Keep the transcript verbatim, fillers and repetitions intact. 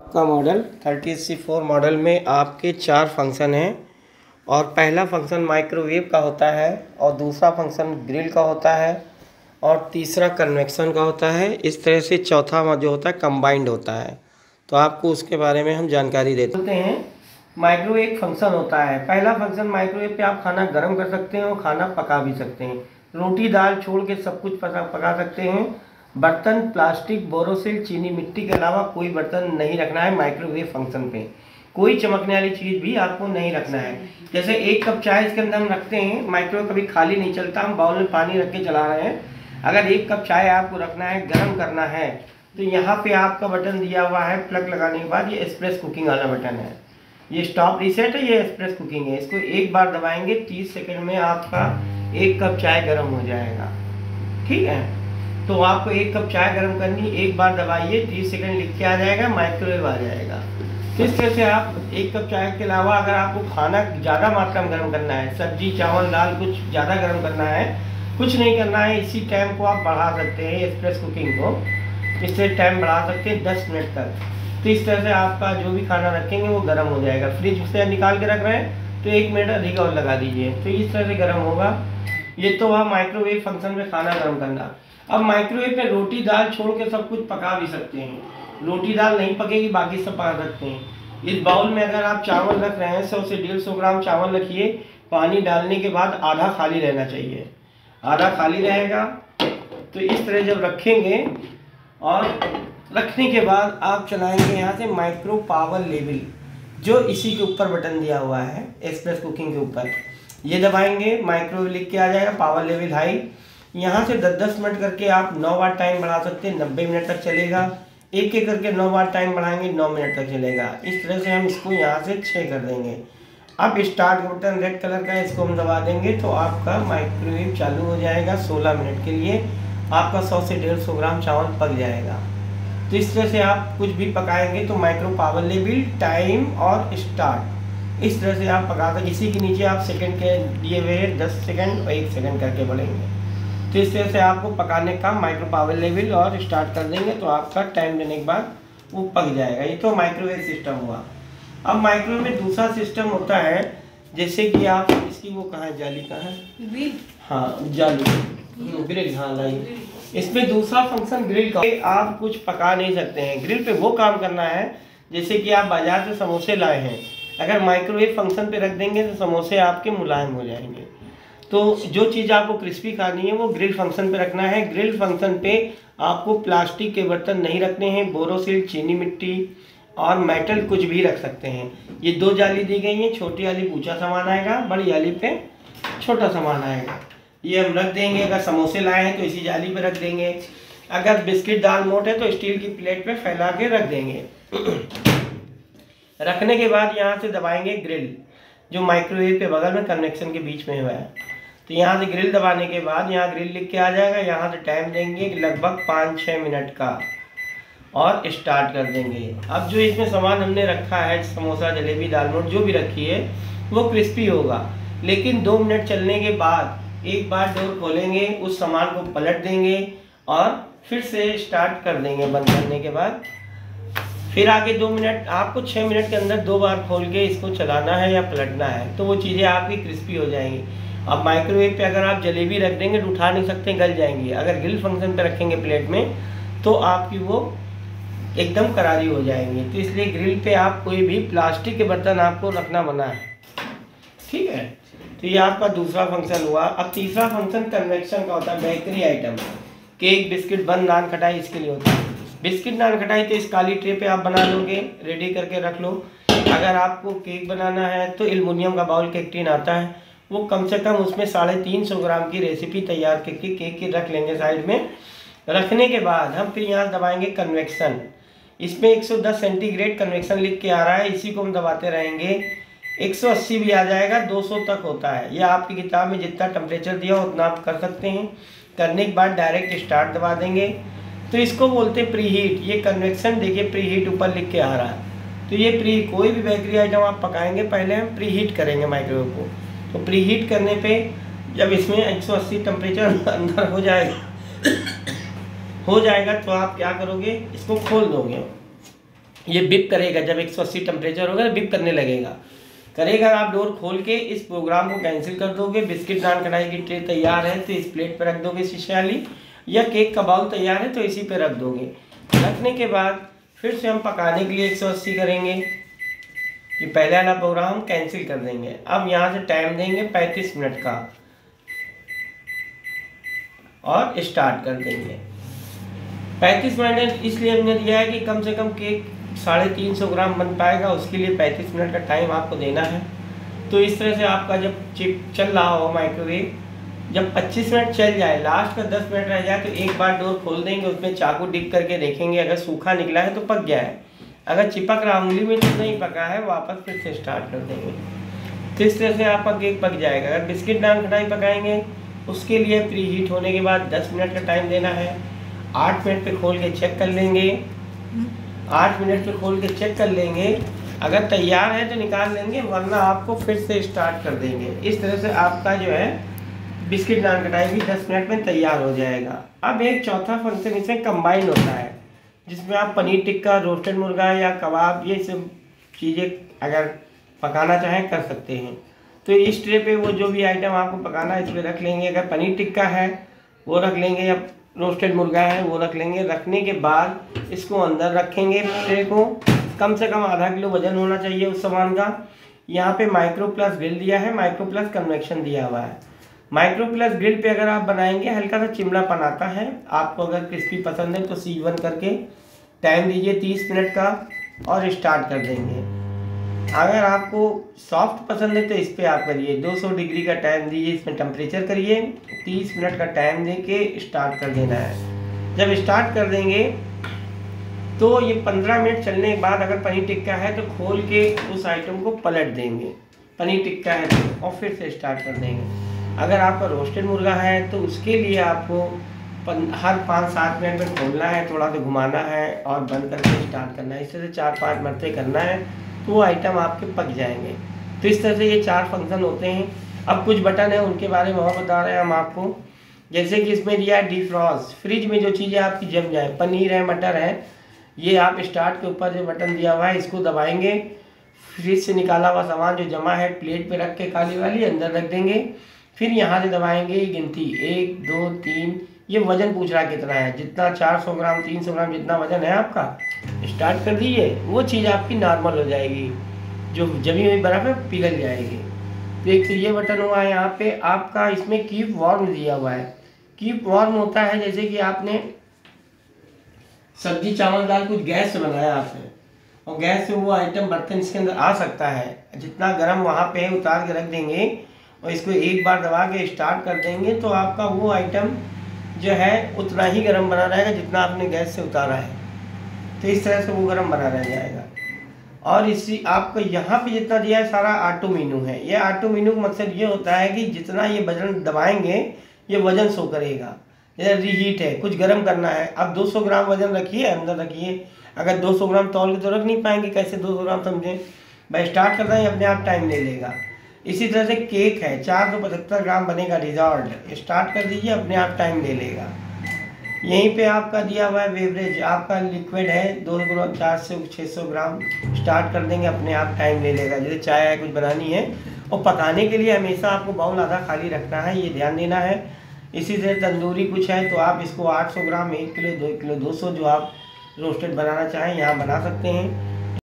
का model thirty C four model में आपके चार फंक्शन हैं और पहला फंक्शन माइक्रोवेव का होता है और दूसरा फंक्शन ग्रिल का होता है और तीसरा कन्वेक्शन का होता है। इस तरह से चौथा जो होता है कंबाइंड होता है। तो आपको उसके बारे में हम जानकारी देते हैं। माइक्रोवेव फंक्शन होता है, पहला फंक्शन माइक्रोवेव पे आप खाना गर्म कर सकते हैं और खाना पका भी सकते हैं। रोटी दाल छोड़ के सब कुछ पका पका सकते हैं। बर्तन प्लास्टिक, बोरोसिल, चीनी मिट्टी के अलावा कोई बर्तन नहीं रखना है माइक्रोवेव फंक्शन पे। कोई चमकने वाली चीज़ भी आपको नहीं रखना है। जैसे एक कप चाय इसके अंदर हम रखते हैं, माइक्रोवेव कभी खाली नहीं चलता, हम बाउल में पानी रख के चला रहे हैं। अगर एक कप चाय आपको रखना है, गर्म करना है, तो यहाँ पे आपका बटन दिया हुआ है प्लग लगाने के बाद, ये एक्सप्रेस कुकिंग वाला बटन है। ये स्टॉप रीसेट है, ये एक्सप्रेस कुकिंग है। इसको एक बार दबाएंगे तीस सेकंड में आपका एक कप चाय गर्म हो जाएगा। ठीक है, तो आपको एक कप चाय गर्म करनी, एक बार दबाइए तीस सेकंड लिख के आ जाएगा, माइक्रोवेव आ जाएगा। तो इस तरह से आप एक कप चाय के अलावा अगर आपको खाना ज़्यादा मात्रा में गर्म करना है, सब्जी चावल दाल कुछ ज़्यादा गर्म करना है, कुछ नहीं करना है, इसी टाइम को आप बढ़ा सकते हैं। एक्सप्रेस कुकिंग को इससे टाइम बढ़ा सकते हैं दस मिनट तक। तो इस तरह से आपका जो भी खाना रखेंगे वो गर्म हो जाएगा। फ्रिज से निकाल के रख रहे हैं तो एक मिनट अधिक और लगा दीजिए, तो इस तरह से गर्म होगा। ये तो वह माइक्रोवेव फंक्शन में खाना गर्म करना। अब माइक्रोवेव में रोटी दाल छोड़ के सब कुछ पका भी सकते हैं। रोटी दाल नहीं पकेगी, बाकी सब पका सकते हैं। इस बाउल में अगर आप चावल रख रहे हैं, सौ से डेढ़ सौ ग्राम चावल रखिए। पानी डालने के बाद आधा खाली रहना चाहिए, आधा खाली रहेगा। तो इस तरह जब रखेंगे और रखने के बाद आप चलाएंगे यहाँ से माइक्रो पावर लेवल, जो इसी के ऊपर बटन दिया हुआ है एक्सप्रेस कुकिंग के ऊपर, ये दबाएंगे, माइक्रोवेव लिख के आ जाएगा, पावर लेवल हाई। यहाँ से दस दस मिनट करके आप नौ बार टाइम बढ़ा सकते हैं, नब्बे मिनट तक चलेगा। एक एक करके नौ बार टाइम बढ़ाएंगे, नौ मिनट तक चलेगा। इस तरह से हम इसको यहाँ से छः कर देंगे। अब स्टार्ट बटन रेड कलर का है, इसको हम दबा देंगे तो आपका माइक्रोवेव चालू हो जाएगा। सोलह मिनट के लिए आपका सौ से डेढ़ सौ ग्राम चावल पक जाएगा। तो इस तरह से आप कुछ भी पकाएंगे तो माइक्रो पावर लेवल, टाइम और स्टार्ट, इस तरह से आप पका सकते। इसी के नीचे आप सेकंड के दिए हुए दस सेकंड और एक सेकंड करके बढ़ेंगे। तो इस तरह से आपको पकाने का माइक्रो पावर लेवल और स्टार्ट कर देंगे तो आपका टाइम देने के बाद वो पक जाएगा। ये तो माइक्रोवेव सिस्टम हुआ। अब माइक्रोवेव में दूसरा सिस्टम होता है, जैसे कि आप इसकी वो कहाँ है, जाली कहाँ है, ग्रिल, हाँ जाली ग्रिल, हाँ लाइट। इसमें दूसरा फंक्शन ग्रिल का, आप कुछ पका नहीं सकते हैं। ग्रिल पे वो काम करना है जैसे कि आप बाजार से समोसे लाए हैं, अगर माइक्रोवेव फंक्शन पे रख देंगे तो समोसे आपके मुलायम हो जाएंगे। तो जो चीज़ आपको क्रिस्पी खानी है वो ग्रिल फंक्शन पे रखना है। ग्रिल फंक्शन पे आपको प्लास्टिक के बर्तन नहीं रखने हैं, बोरोसिल, चीनी मिट्टी और मेटल कुछ भी रख सकते हैं। ये दो जाली दी गई हैं, छोटी वाली ऊँचा सामान आएगा, बड़ी जाली पे छोटा सामान आएगा। ये हम रख देंगे। अगर समोसे लाए हैं तो इसी जाली पे रख देंगे। अगर बिस्किट दाल मोट है तो स्टील की प्लेट पे फैला के रख देंगे। रखने के बाद यहाँ से दबाएंगे ग्रिल, जो माइक्रोवेव के बगल में कनेक्शन के बीच में हुआ है। तो यहाँ से ग्रिल दबाने के बाद यहाँ ग्रिल लिख के आ जाएगा। यहाँ से टाइम देंगे लगभग पाँच छः मिनट का और स्टार्ट कर देंगे। अब जो इसमें सामान हमने रखा है, समोसा, जलेबी, दाल मोट जो भी रखी है, वो क्रिस्पी होगा। लेकिन दो मिनट चलने के बाद एक बार डोर खोलेंगे, उस सामान को पलट देंगे और फिर से स्टार्ट कर देंगे। बंद करने के बाद फिर आगे दो मिनट, आपको छः मिनट के अंदर दो बार खोल के इसको चलाना है या पलटना है, तो वो चीज़ें आपकी क्रिस्पी हो जाएंगी। अब माइक्रोवेव पे अगर आप जलेबी रख देंगे तो उठा नहीं सकते, गल जाएंगी। अगर ग्रिल फंक्शन पे रखेंगे प्लेट में तो आपकी वो एकदम करारी हो जाएंगी। तो इसलिए ग्रिल पे आप कोई भी प्लास्टिक के बर्तन आपको रखना मना है। ठीक है, तो ये आपका दूसरा फंक्शन हुआ। अब तीसरा फंक्शन कन्वेक्शन का होता है। बेकरी आइटम, केक, बिस्किट, बन, नान, खटाई, इसके लिए होता है। बिस्किट, नान, खटाई तो इस काली ट्रे पे आप बना लोगे, रेडी करके रख लो। अगर आपको केक बनाना है तो एल्युमिनियम का बाउल केक टिन आता है, वो कम से कम उसमें साढ़े तीन सौ ग्राम की रेसिपी तैयार करके केक की रख लेंगे साइड में। रखने के बाद हम फिर यहाँ दबाएंगे कन्वेक्शन। इसमें एक सौ दस सेंटीग्रेड कन्वेक्शन लिख के आ रहा है, इसी को हम दबाते रहेंगे। एक सौ अस्सी भी आ जाएगा, दो सौ तक होता है। यह आपकी किताब में जितना टेम्परेचर दिया हो उतना आप कर सकते हैं। करने के बाद डायरेक्ट स्टार्ट दबा देंगे। तो इसको बोलते हैं प्री हीट। ये कन्वेक्शन देखिए प्री हीट ऊपर लिख के आ रहा है। तो ये प्री, कोई भी बेकरी आइटम आप पकाएंगे पहले हम प्री हीट करेंगे माइक्रोवेव को। तो प्री हीट करने पे जब इसमें एक सौ अस्सी टेम्परेचर अंदर हो जाएगा हो जाएगा तो आप क्या करोगे, इसको खोल दोगे। ये बिप करेगा, जब एक सौ अस्सी टेम्परेचर होगा तो बिप करने लगेगा। करेगा, आप डोर खोल के इस प्रोग्राम को कैंसिल कर दोगे। बिस्किट नान कढ़ाई की ट्रे तैयार है तो इस प्लेट पर रख दोगे शीशे वाली, या केक का बाउल तैयार है तो इसी पे रख दोगे। रखने के बाद फिर से हम पकाने के लिए एक सौ अस्सी करेंगे। ये पहले वाला प्रोग्राम कैंसिल कर देंगे। अब यहाँ से टाइम देंगे पैंतीस मिनट का और स्टार्ट कर देंगे। पैंतीस मिनट इसलिए हमने दिया है कि कम से कम केक साढ़े तीन सौ ग्राम बन पाएगा, उसके लिए पैंतीस मिनट का टाइम आपको देना है। तो इस तरह से आपका जब चिप चल रहा हो माइक्रोवेव, जब पच्चीस मिनट चल जाए, लास्ट का दस मिनट रह जाए, तो एक बार डोर खोल देंगे, उसमें चाकू डिप करके देखेंगे, अगर सूखा निकला है तो पक गया है, अगर चिपक रहा उंगली में तो नहीं पका है, वापस फिर से स्टार्ट कर देंगे। तो इस तरह से आपका केक पक जाएगा। अगर बिस्किट नान कढ़ाई पकाएंगे उसके लिए प्री हीट होने के बाद दस मिनट का टाइम देना है। आठ मिनट पे खोल के चेक कर लेंगे, आठ मिनट पे खोल के चेक कर लेंगे, अगर तैयार है तो निकाल लेंगे, वरना आपको फिर से स्टार्ट कर देंगे। इस तरह से आपका जो है बिस्किट नान कढ़ाई भी दस मिनट में तैयार हो जाएगा। अब एक चौथा फंक्शन इसमें कंबाइन होता है, जिसमें आप पनीर टिक्का, रोस्टेड मुर्गा या कबाब, ये सब चीज़ें अगर पकाना चाहें कर सकते हैं। तो इस ट्रे पे वो जो भी आइटम आपको पकाना है इस पर रख लेंगे। अगर पनीर टिक्का है वो रख लेंगे, या रोस्टेड मुर्गा है वो रख लेंगे। रखने के बाद इसको अंदर रखेंगे ट्रे को। कम से कम आधा किलो वजन होना चाहिए उस सामान का। यहाँ पे माइक्रो प्लस ग्रिल दिया है, माइक्रो प्लस कन्वेक्शन दिया हुआ है। माइक्रो प्लस ग्रिल पे अगर आप बनाएंगे हल्का सा चिमड़ापन आता है। आपको अगर क्रिस्पी पसंद है तो सी वन करके टाइम दीजिए तीस मिनट का और स्टार्ट कर देंगे। अगर आपको सॉफ्ट पसंद है तो इस पर आप करिए, दो सौ डिग्री का टाइम दीजिए, इसमें टेम्परेचर करिए, तीस मिनट का टाइम दे के स्टार्ट कर देना है। जब स्टार्ट कर देंगे तो ये पंद्रह मिनट चलने के बाद अगर पनीर टिक्का है तो खोल के उस आइटम को पलट देंगे, पनीर टिक्का है तो, और फिर से स्टार्ट कर देंगे। अगर आपका रोस्टेड मुर्गा है तो उसके लिए आपको हर पाँच सात मिनट में खोलना है, थोड़ा सा घुमाना है और बंद करके स्टार्ट करना है। इस तरह से चार पाँच मरते करना है तो वो आइटम आपके पक जाएंगे। तो इस तरह से ये चार फंक्शन होते हैं। अब कुछ बटन है उनके बारे में और बता रहे हैं हम आपको। जैसे कि इसमें दिया है डिफ्रॉस्ट, फ्रिज में जो चीज़ें आपकी जम जाए, पनीर है, मटर है, ये आप स्टार्ट के ऊपर जो बटन दिया हुआ है इसको दबाएंगे, फ्रिज से निकाला हुआ सामान जो जमा है प्लेट पे रख के काली वाली अंदर रख देंगे। फिर यहाँ से दबाएंगे गिनती, एक दो तीन, ये वजन पूछ रहा है कितना है, जितना चार सौ ग्राम तीन सौ ग्राम जितना वजन है आपका, स्टार्ट कर दीजिए। वो चीज़ आपकी नॉर्मल हो जाएगी, जो जमी हुई बर्फ़ है पिघल जाएगी। तो एक तो ये बटन हुआ है। यहाँ पे आपका इसमें कीप वार्म दिया हुआ है। कीप वार्म होता है जैसे कि आपने सब्जी चावल दाल कुछ गैस से बनाया आपने, और गैस से वो आइटम बर्तन इसके अंदर आ सकता है, जितना गर्म वहाँ पे है उतार के रख देंगे और इसको एक बार दबा के स्टार्ट कर देंगे तो आपका वो आइटम जो है उतना ही गर्म बना रहेगा जितना आपने गैस से उतारा है। तो इस तरह से वो गर्म बना रह जाएगा। और इसी आपको यहाँ पे जितना दिया है सारा ऑटो मेनू है। ये ऑटो मेनू का मकसद ये होता है कि जितना ये बटन दबाएंगे ये वजन शो करेगा। जैसे रीहीट है, कुछ गर्म करना है, अब दो सौ ग्राम वजन रखिए, अंदर रखिए। अगर दो सौ ग्राम तौल के तो रख नहीं पाएंगे, कैसे दो सौ ग्राम समझें भाई। स्टार्ट करना है अपने आप टाइम ले लेगा। इसी तरह से केक है, चार सौ पचहत्तर ग्राम बनेगा डिज़र्ट, स्टार्ट कर दीजिए, अपने आप टाइम ले लेगा। यहीं पे आपका दिया हुआ है बेवरेज, आपका लिक्विड है दो ग्राम चार से छः सौ ग्राम, स्टार्ट कर देंगे, अपने आप टाइम ले लेगा। जैसे चाय है कुछ बनानी है, और पकाने के लिए हमेशा आपको बाउल आधा खाली रखना है, ये ध्यान देना है। इसी तरह तंदूरी कुछ है तो आप इसको आठ सौ ग्राम, एक किलो, दो किलो, दो सौ जो आप रोस्टेड बनाना चाहें यहाँ बना सकते हैं।